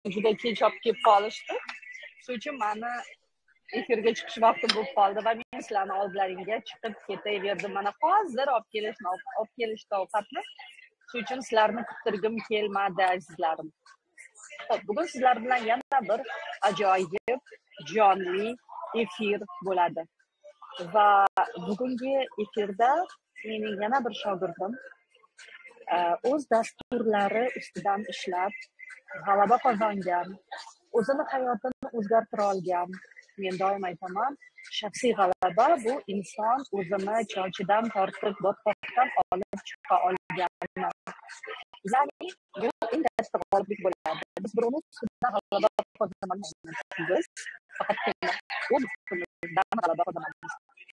juda kech olib kelib qolishdi. Shuning uchun meni efirga chiqish vaqti bo'lib qoldi va men sizlarni oldlaringga chiqib ketaverdim. Mana hozir olib kelishdi ovqatni. Shuning uchun sizlarni kuttirgim kelmadi, azizlarim. Xo'p, bugun sizlar bilan yana bir ajoyib, jonli efir bo'ladi. Va bugungi efirda mening yana bir shogirdim o'z dasturlari ustidan ishlab, g'alaba qozongan, o'zini hayotini o'zgartira olgan. Men doim aytaman, shaxsiy g'alaba bu inson o'zini cho'chidan tortib, botqoqdan olib chiqa olgani. Ya'ni bu eng katta g'oliblik bo'ladi. Biz birovni ustidan g'alaba qozonamiz. Biz faqatgina o'z ustimizdan g'alaba qozonamiz.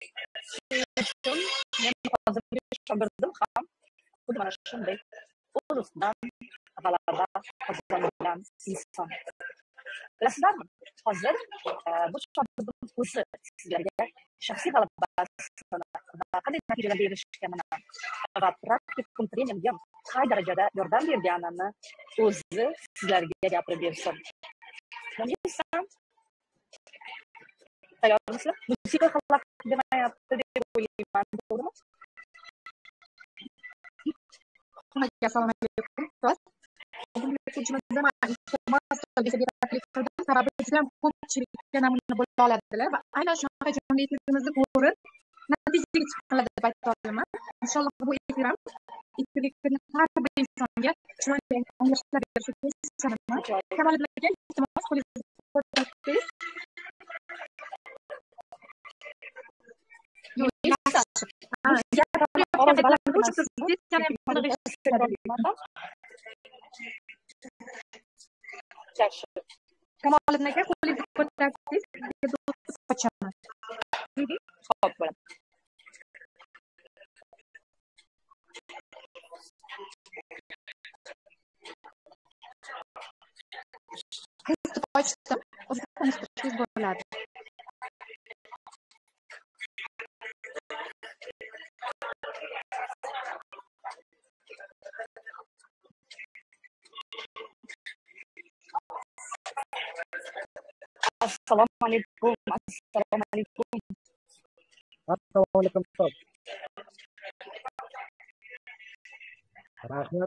Men hozirgi shogirdim ham xuddi mana shunday o'z ustidan g'alaba qozongan inson. Bilasizlarmi? Hozir bu shogirdimiz o'zi sizlarga shaxsiy g'alabasini va qanday natijalarga erishganini va praktikum treningga qay darajada yordam berganini o'zi sizlarga gapirib bersin. Tayyormisizlar? Musiqa xalaqit demayapti deb o'ylayman, to'g'rimi? Assalomu alaykum. Sababi juda ham ko'pchilikka namuna bo'la oladilar va aynan shunaqa jonli efirimizni ko'rib natijaga chiqiladi deb ayta olaman. Inshaalloh bu efir ham har bir insonga chiroyli anglashlar berishiga ishonaman. Kamoliddinga iltimos qo'lingizni ko'rsating. Kamoliddin aka qo'lingizni ko'tarsangiz qochaman. Xo'p, bo'ladi. Bo'ladi. Assalomu alaykum. Assalomu alaykum. Assalomu alaykum. Rahmat.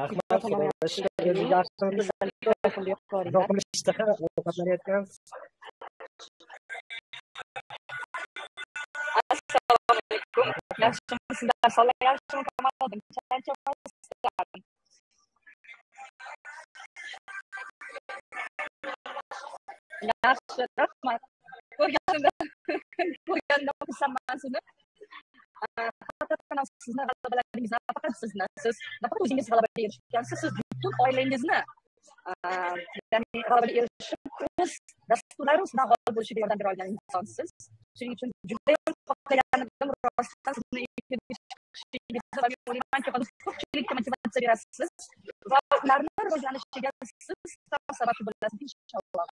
Yaxshimisizlar? Sog'lom, yaxshimi? Kamoliddin, charchamasizlar? Yaxshi, rahmat. Ko'rganimdan xursandman sizni. Haqiqatan sizni g'alabalaringizdan faqat siz nafaqat o'zingiz g'alabaga erishgansiz, siz butun oilangizni ya'ni g'alabaga erishib, o'z dasturlari ustidan g'olib bo'lishiga yordam bera olgan insonsiz. Shuning uchun juda ham xohlaganimdan rostdan sizni efirga chiqishingizni va men o'ylaymanki, hozir ko'pchilikka motivatsiya berasiz va ularni rivojlanishiga siz sabab bo'lasiz, inshaalloh.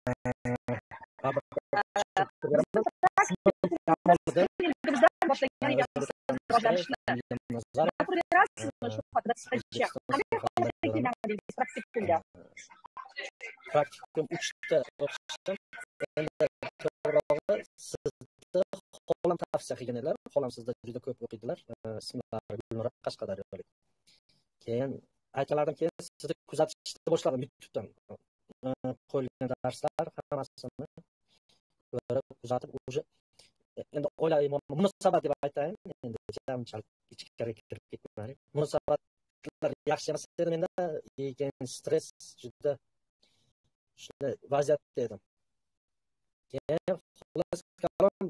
Praktikum 3 ta o'qishdim. Endi to'g'rirog'i sizni xolam tavsiya qilganlar, xolam sizda juda ko'p o'qiydilar. Ismlari Gulnora Qashqadaryolik. Keyin aytganlardan keyin sizni kuzatishni boshladim YouTube'dan. Qo'yilgan darslar hammasini ko'rib, kuzatib, o'sha endi o'ylayman, munosabat deb aytayin, endi jamchilik ichkariga kirib ketmaylik. Munosabatlar yaxshi emas edi menda, lekin stress juda shunday vaziyatda edim. Keyin xullas kalom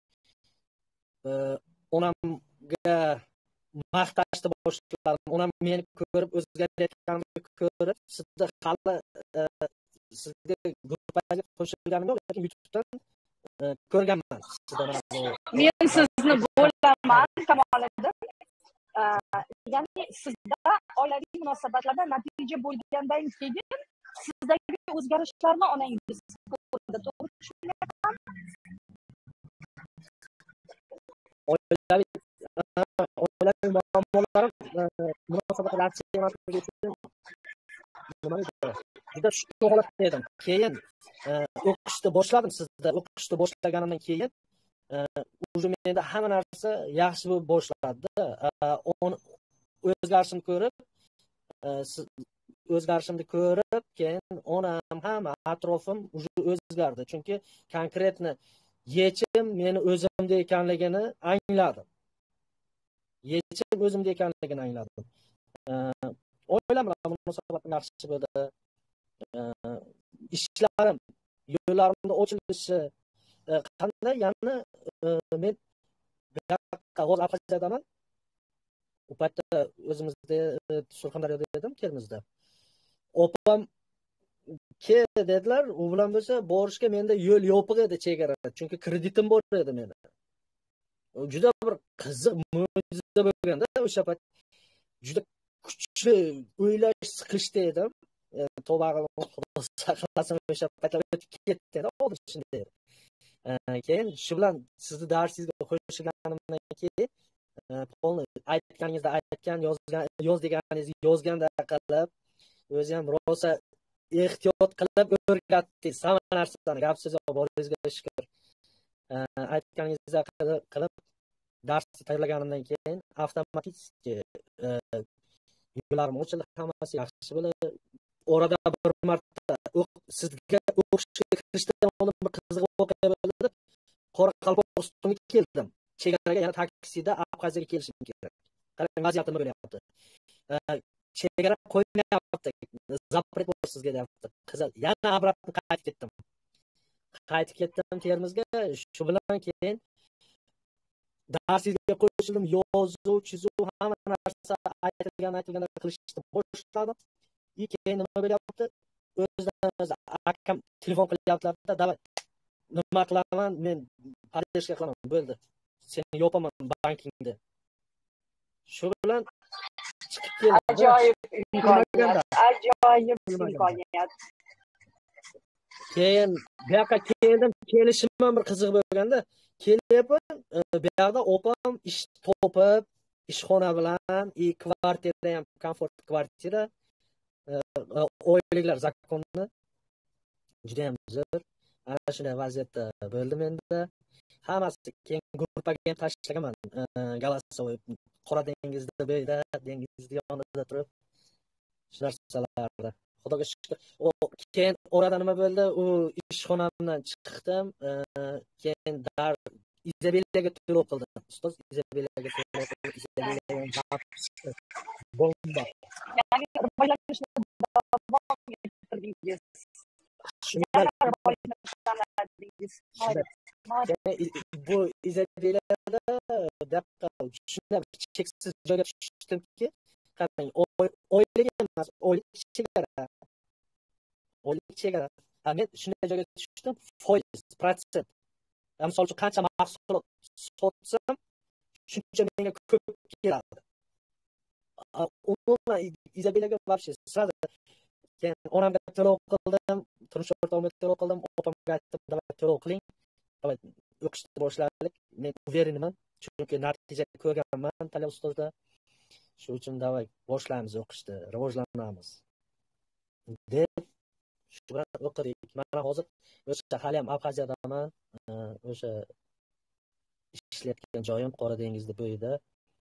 onamga maqtashni boshladim. Onam meni ko'rib, o'zgarayotganimni ko'rib, sizda hali sizga gruppaga qo'shilganim yo'q, lekin YouTube'dan ko'rganman. Men sizni bo'laman, Kamoliddin. Ya'ni sizda oilaviy munosabatlarda natija bo'lgandan keyin sizdagi o'zgarishlarni onangiz ko'rdi. To'g'ri tushunmayapman? Oilaviy muammolar munosabatlar yaxshi emasligi uchun nima deydi? juda shu holatda edim. Keyin o'qishni boshladim sizda. O'qishni boshlaganimdan keyin уже menda hamma narsa yaxshi bo'lib boshladi. O'zgarishimni ko'rib, keyin onam, hamma atrofim уже o'zgardi. Chunki konkretni yechim meni o'zimda ekanligini angladim. O'ylam bilan munosabatim yaxshi bo'ldi. Ishlarim, yo'llarimda ochilishi qanday, ya'ni men qog'oz apajadaman. U paytda o'zimizda Surxondaryoda edim, Termizda. Opam dedilar, u bilan bo'lsa borishga menda yo'l yopiq edi, chegara. Chunki kreditim bor edi meni. Juda bir qiziq mo'jiza bo'lganda o'sha payt juda kuchli o'ylash siqilishda edim. Tavba Xudo saqlasin, o'sha paytlar o'tib ketdi. Hozir shunday. Keyin shu bilan sizni darsingizga qo'shilganimdan keyin aytganingizda aytgan, yoz deganingizni yozganda qilib, o'zi ham rosa ehtiyot qilib o'rgatdingiz hamma narsani. Gap so'z boringizga shukr. Aytganingizda qilib darsni tayyorlaganimdan keyin avtomatik yo'llarim ochildi, hammasi yaxshi bo'ldi. Orada bir marta sizga o'qishga kirishdan oldin bir qiziq voqea bo'ldi. Qoraqalpog'istonga keldim. Chegaraga yana taksida Abxaziyaga kelishim kerak. Qarang, vaziyatim bo'lyapti. Chegara qo'ymayapti. Zapret bor sizga deyapti. Qizil. Yana obratni qaytib ketdim Termizga. Shu bilan keyin darsga qo'shildim. Yozuv, chizuv, hamma narsa aytilgan qilishni boshladim. Keyin nima bo'lyapti? O'zidan akam telefon qilyaptilar-da, "Davay, nima qilaman? Men parishga qilaman." Bo'ldi. Seni yopaman bankingda. Shu bilan chiqib keldim. Ajoyib imkoniyat. Keyin bu yoqqa keldim, kelishim ham bir qiziq bo'lganda, kelyapman, bu yoqda opam ish topib, ishxona bilan, kvartira ham komfort kvartira, oyliklar zakonni juda ham zo'r. Ana shunday vaziyatda bo'ldim endi. Hammasi keyin gruppaga ham tashlaganman. Galasovoy Qora dengizda bo'yda, dengizni yonida turib shu narsalarda. Xudoga shukr. Keyin orada nima bo'ldi? U ishxonamdan chiqdim. Keyin Izabellaga to'lov qildim. Ustoz Izabellaga to'lov qildim. Izabellaga bomba. Ya'ni rivojlanishni davom ettirdingiz. Bu Izabellada shunday cheksiz joyga tushdimki, qarang, oylik emas, oylik chegara. Men shunday joyga tushdim, foiz, protsent. Misol uchun qancha mahsulot sotsam, shuncha menga ko'p keladi. Umuman Izabellaga вообще sразу keyin onamga to'lov qildim, turmush o'rtog'imga to'lov qildim, opamga aytdim, "Davay, to'lov qiling. Davay, o'qishni boshlaylik. Men uverinaman, chunki natija ko'rganman tala ustozda. Shu uchun davay boshlaymiz o'qishni, rivojlanamiz." deb shu bilan o'qidik. Mana hozir o'sha hali ham Abxaziyadaman. O'sha ishlayotgan joyim Qora dengizda bo'yida.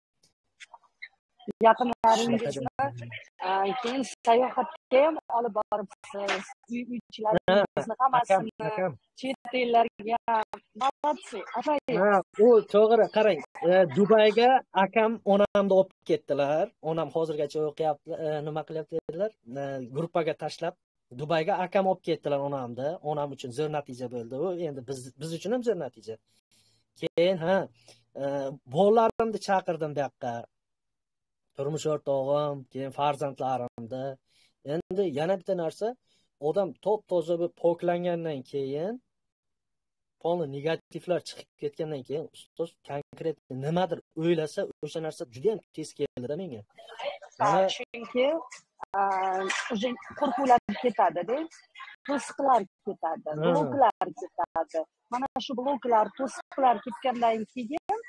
Yaqinlaringizni keyin sayohatga ham olib boribsiz. Uy-uychilaringizni hammasini chet ellarga. Молодцы, ajoyib. U to'g'ri, qarang, Dubayga akam onamni olib ketdilar. Onam hozirgacha o'qiyapti, nima qilyapti dedilar. Gruppaga tashlab Dubayga akam olib ketdilar onamni. Onam uchun zo'r natija bo'ldi u. Endi biz uchun ham zo'r natija. Keyin bolalarimni chaqirdim bu yoqqa. Turmush o'rtog'im, keyin farzandlarimni. Endi yana bitta narsa, odam top-toza bo'lib poklangandan keyin, polni negativlar chiqib ketgandan keyin, ustoz konkret nimadir o'ylasa, o'sha narsa juda ham tez keldi menga. Chunki уже qo'rquvlar ketadi-da. To'siqlar ketadi, bloklar ketadi. Mana shu bloklar, to'siqlar ketgandan keyin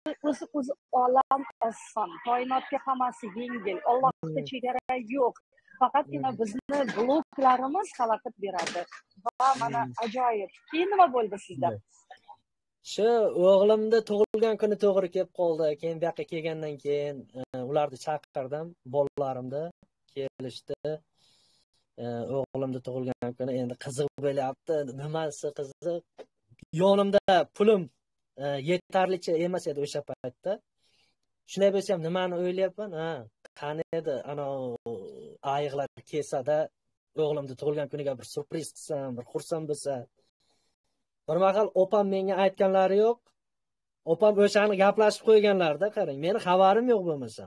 o'zi olam oson, koinotga hammasi yengil, Allohda chegara yo'q. faqatgina bizni bloklarimiz xalaqit beradi va mana ajoyib. Keyin nima bo'ldi sizda? Shu o'g'limni tug'ilgan kuni to'g'ri kelib qoldi. Keyin bu yoqqa kelgandan keyin ularni chaqirdim, bolalarimni kelishdi. O'g'limni tug'ilgan kuni endi qiziq bo'lyapti. Nimasi qiziq? Yonimda pulim yetarlicha emas edi o'sha paytda. Shunday bo'lsa ham nimani o'ylayapman? Qani edi ana ayiqlar kelsa-da o'g'limni tug'ilgan kuniga bir surpriz qilsam, bir xursand bo'lsa. Bir mahal opam menga aytganlari yo'q. Opam o'shani gaplashib qo'yganlarda, qarang, meni xabarim yo'q bo'lmasam.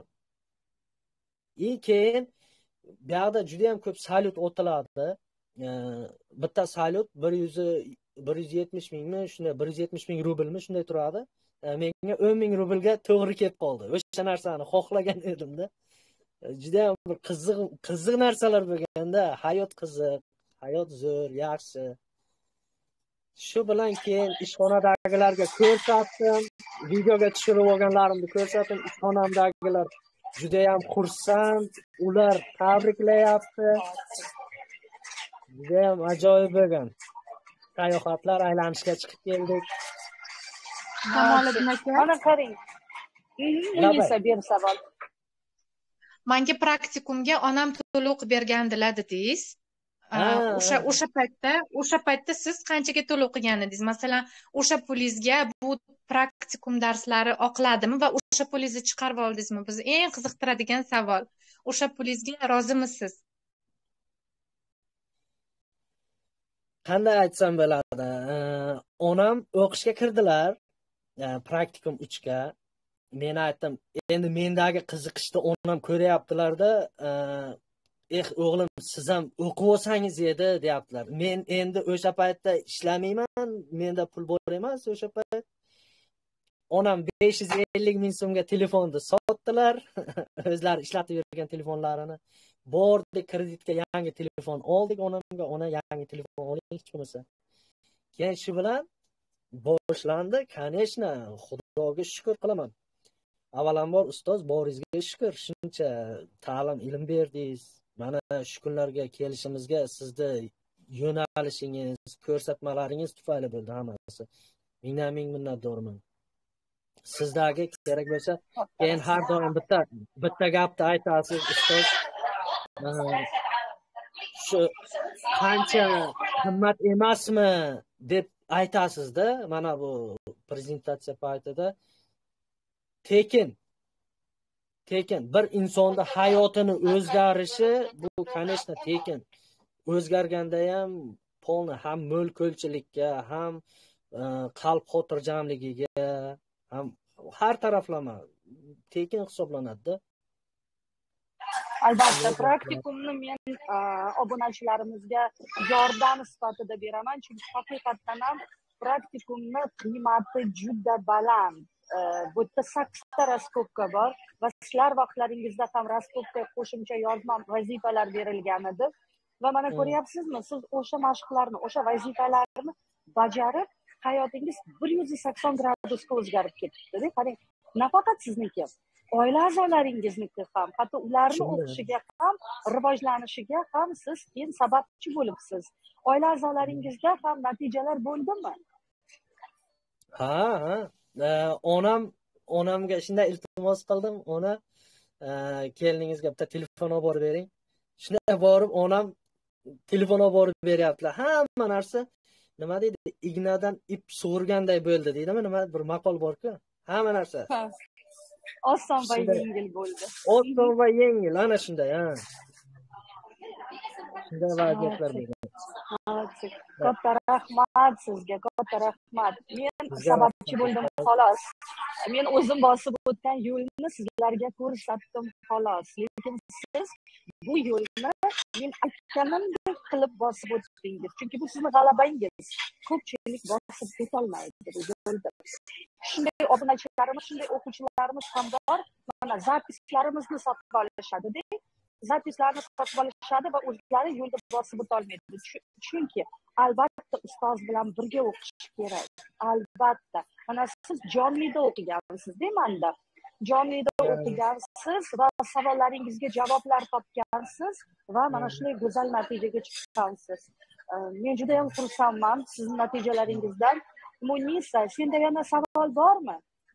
Keyin bu yoqda juda ham ko'p salyut o'tiladi. Bitta salyut 170 mingmi, shunday 170 ming rublmi shunday turadi. Menga 10 ming rublga to'g'ri kelib qoldi. O'sha narsani xohlagan edimda. Juda ham bir qiziq narsalar bo'lganda, hayot qiziq, hayot zo'r, yaxshi. Shu bilan keyin ishxonadagilarga ko'rsatdim, videoga tushirib olganlarimni ko'rsatdim. Ishxonamdagilar juda ham xursand, ular tabriklayapti. Juda ham ajoyib bo'lgan. Sayohatlar, aylanishga chiqib keldik. Kamoliddin aka, Mana qarang. Neyse bir savol. menga praktikumga onam to'lov qilib bergandilar dedingiz. O'sha paytda siz qanchaga to'lov qilgan edingiz? Masalan, o'sha pulingizga bu praktikum darslari oqiladimi va o'sha pulingizni chiqarib oldingizmi? Bizni eng qiziqtiradigan savol. O'sha pulingizga rozimisiz? Qanday aytsam bo'ladi? Onam o'qishga kirdilar, praktikum 3 ga. Men aytdim, endi mendagi qiziqishni onam ko'ryaptilar-da, o'g'lim siz ham o'qib olsangiz edi deyaptilar. Men endi o'sha paytda ishlamayman, menda pul bor emas o'sha payt. Onam 550 ming so'mga telefonni sotdilar. O'zlari ishlatib yurgan telefonlarini. Bordik, kreditga yangi telefon oldik onamga. Ona yangi telefon oling hech bo'lmasa. Keyin shu bilan boshlandi. Конечно, Xudoga shukr qilaman. Avvalambor ustoz boringizga shukr, shuncha ta'lim, ilm berdingiz. Mana shu kunlarga kelishimizga sizni yo'nalishingiz, ko'rsatmalaringiz tufayli bo'ldi hammasi. Mingdan ming minnatdorman. Sizdagi kerak bo'lsa, keyin har doim bitta gapni aytasiz ustoz. Shu qancha qimmat emasmi deb aytasiz-da, mana bu prezentatsiya paytida tekin bir insonda hayotini o'zgarishi bu конечно tekin. O'zgarganda ham polni ham mo'l-ko'lchilikka, ham qalb xotirjamligiga, ham har taraflama tekin hisoblanadi-da. Albatta, praktikumni men obunachilarimizga yordam sifatida beraman, chunki haqiqatdan ham praktikumni qiymati juda baland. Bu yerda 8 ta raskopka bor va sizlar vaqtlaringizda ham raskopka qo'shimcha yozma vazifalar berilgan edi va mana ko'ryapsizmi, siz o'sha mashqlarni, o'sha vazifalarni bajarib, hayotingiz 180 gradusga o'zgarib ketdi. Qarang, nafaqat sizniki, oila a'zolaringizniki ham, hatto ularni o'qishiga ham, rivojlanishiga ham siz keyin sababchi bo'libsiz. Oila a'zolaringizda ham natijalar bo'ldimi? Ha. Onamga shunday iltimos qildim, ona keliningizga bitta telefon olib borib bering. Shunday borib onam telefon olib borib beryaptilar. Hamma narsa nima deydi, ignadan ip sug'urganday bo'ldi deydimi, nima bir maqol bor-ku. Hamma narsa oson va yengil bo'ldi. Oson va yengil, ana shunday, shunday vaziyatlar bo'lgan. Katta rahmat sizga, katta rahmat. Men sababchi bo'ldim xolos. Men o'zim bosib o'tgan yo'lni sizlarga ko'rsatdim xolos. Lekin siz bu yo'lni men aytganimdek qilib bosib o'tdingiz. Chunki bu sizning g'alabangiz. Ko'pchilik bosib o'tolmaydi bu yo'lda. Shunday obunachilarimiz, shunday o'quvchilarimiz ham bor. Mana zapislarimizni sotib olishadi-da. Zapislarni sotib olishadi va o'zlari yo'lda bosib o'tolmaydi. Chunki albatta ustoz bilan birga o'qish kerak. Albatta. Mana siz jonlida o'qigansiz, demanda. jonlida o'qigansiz va savollaringizga javoblar topgansiz va mana shunday go'zal natijaga chiqqansiz. Men juda ham xursandman sizning natijalaringizdan. Munisa, senda yana savol bormi?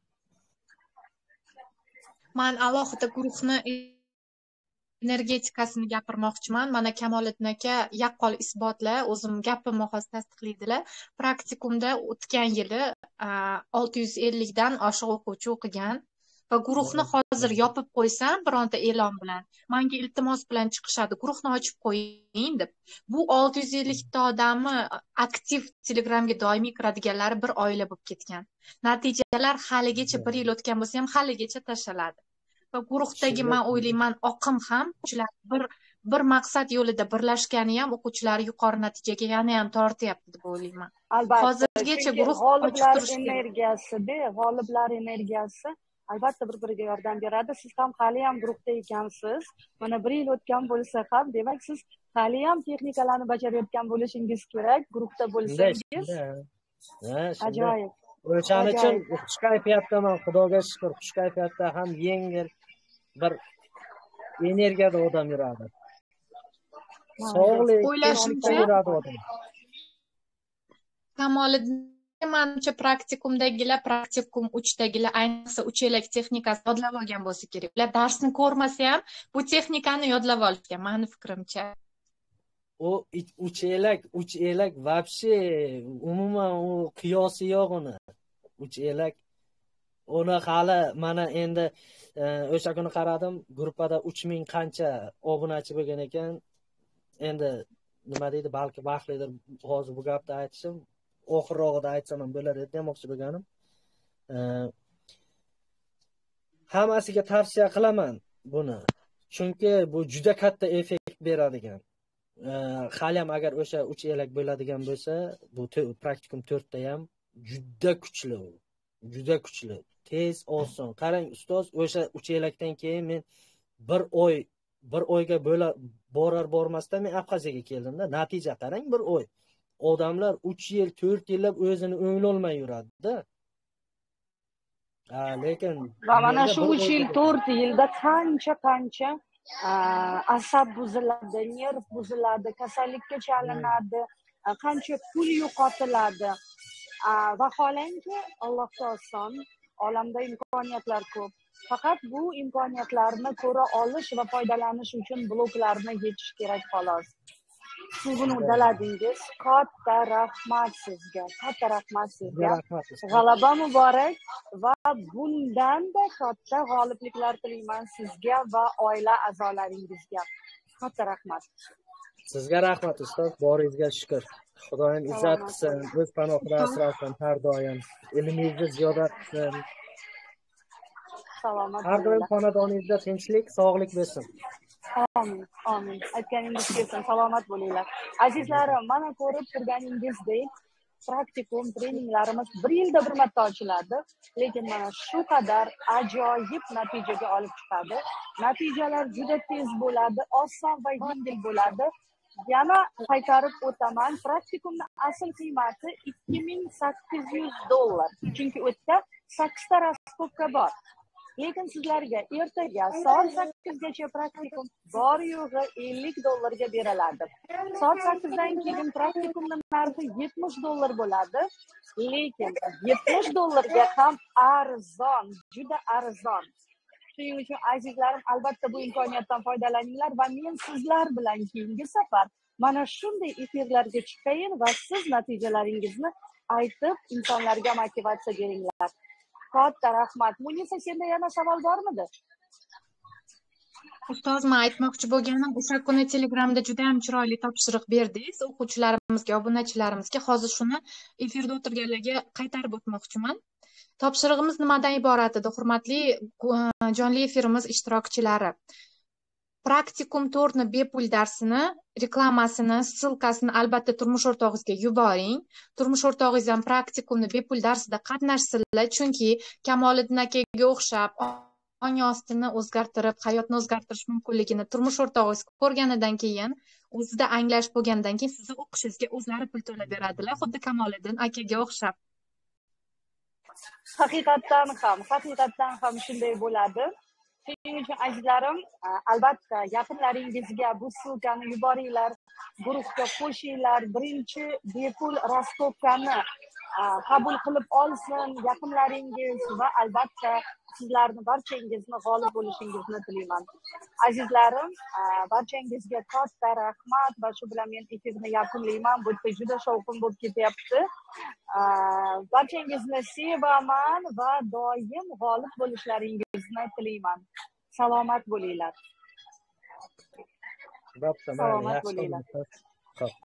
Man alohida guruhni energetikasini gapirmoqchiman. Mana Kamoliddin aka yaqqol isbotla, o'zim gapimni hozir tasdiqlaydilar. Praktikumda o'tgan yili 650 dan oshiq o'quvchi o'qigan va guruhni hozir yopib qo'ysam bironta e'lon bilan, menga iltimos bilan chiqishadi, guruhni ochib qo'ying deb. Bu 650 ta odamni aktiv Telegramga doimiy kiradiganlari bir oila bo'lib ketgan. Natijalar haligacha 1 yil o'tgan bo'lsa ham haligacha tashaladi. Va guruhdagi men o'ylayman oqim ham o'quvchilar bir maqsad yo'lida birlashgani ham o'quvchilarni yuqori natijaga yana ham tortyapti deb o'ylayman. Albatta, hozirgacha guruh g'oliblar energiyasi-da, g'oliblar energiyasi albatta bir-biriga yordam beradi. Siz ham hali ham guruhda ekansiz. Mana 1 yil o'tgan bo'lsa ham, demak siz hali ham texnikalarni bajarayotgan bo'lishingiz kerak, guruhda bo'lsangiz. Ajoyib. O'shaning uchun xush kayfiyatdaman, Xudoga shukr. Xush kayfiyatda ham yengil bir energiyada odam yuradi. Sog'lik, o'ylashimcha yuradi odam. Kamoliddin, menimcha praktikum 3dagilar ayniqsa uchelak texnikasi yodlab olgan bo'lsa kerak. Ular darsni ko'rmasa ham bu texnikani yodlab olishgan, meni fikrimcha. O uch elak вообще umuman u qiyosi yo'q uni. Uch elak uni hali mana endi o'sha kuni qaradim, gruppada 3000 qancha obunachi bo'lgan ekan. Endi nima deydi, balki vaqtlidir hozir bu gapni aytishim, oxirrog'ida aytsam ham bo'lar edi demoqchi bo'lganim. Hammasiga tavsiya qilaman buni. Chunki bu juda katta effekt beradigan. Hali ham agar o'sha 3 elak bo'ladigan bo'lsa, bu praktikum 4 ta ham juda kuchli u. Juda kuchli. Tez, oson. Qarang ustoz, o'sha 3 elakdan keyin men bir oyga borar bormasdan men Abxaziyaga keldim-da. Natija qarang, 1 oy. Odamlar 3 yil, 4 yillab o'zini o'nglolmay yuradi-da. Lekin va mana shu 3 yil, 4 yilda qancha asab buziladi, nerv buziladi, kasallikka chalinadi, qancha pul yo'qotiladi. Vaholanki Allohga oson, olamda imkoniyatlar ko'p. Faqat bu imkoniyatlarni ko'ra olish va foydalanish uchun bloklarni yechish kerak xolos. Siz buni uddaladingiz. Katta rahmat sizga. Katta rahmat sizga. G'alaba muborak va bundan-da katta g'olibliklar tilayman sizga va oila a'zolaringizga. Katta rahmat. Sizga rahmat ustoz, boringizga shukr. Xudoyim izzat qilsin, o'z panohida asrasin har doim. Ilmingizni ziyoda qilsin. Salomat Har doim xonadoningizda tinchlik, sog'lik bo'lsin. Amin, amin. Aytganingiz kelsin, salomat bo'linglar. Azizlarim, mana ko'rib turganingizdek, praktikum treninglarimiz 1 yilda bir marta ochiladi, lekin mana shu qadar ajoyib natijaga olib chiqadi. Natijalar juda tez bo'ladi, oson va yengil bo'ladi. Yana qaytarib o'taman, praktikumning asl qiymati $2800. Chunki u yerda 8 ta rastovka bor. Lekin sizlarga ertaga soat 8 gacha praktikum bor yo'g'i $50 ga beriladi. Soat 8 dan keyin praktikumning narxi $70 bo'ladi. Lekin $70 ga ham arzon, juda arzon. Shuning uchun azizlarim, albatta bu imkoniyatdan foydalaninglar va men sizlar bilan keyingi safar mana shunday efirlarga chiqayin va siz natijalaringizni aytib insonlarga motivatsiya beringlar. Katta rahmat. Munisa, senda yana savol bormidi? Ustoz, men aytmoqchi bo'lganim, o'sha kuni Telegramda juda ham chiroyli topshiriq berdingiz o'quvchilarimizga, obunachilarimizga. Hozir shuni efirda o'tirganlarga qaytarib o'tmoqchiman. Topshirig'imiz nimadan iborat edi, hurmatli jonli efirimiz ishtirokchilari? Praktikum 4 ni bepul darsini, reklamasini, ssilkasini albatta turmush o'rtog'ingizga yuboring. Turmush o'rtog'ingiz ham praktikumni bepul darsida qatnashsinlar, chunki Kamoliddin akaga o'xshab ong ostini o'zgartirib, hayotni o'zgartirish mumkinligini turmush o'rtog'ingiz ko'rganidan keyin, o'zida anglash bo'lgandan keyin sizni o'qishingizga o'zlari pul to'lab beradilar, xuddi Kamoliddin akaga o'xshab. Haqiqatdan ham shunday bo'ladi. Shuning uchun azizlarim, albatta yaqinlaringizga bu ssilkani yuboringlar, guruhga qo'shinglar, birinchi bepul rastovkani qabul qilib olsin yaqinlaringiz va albatta sizlarni barchangizni g'olib bo'lishingizni tilayman. Azizlarim, barchangizga katta rahmat va shu bilan men efirni yakunlayman. Bu yerda juda shovqin bo'lib ketyapti. Barchangizni sevaman va doim g'olib bo'lishlaringizni tilayman. Salomat bo'linglar. Salomat bo'linglar.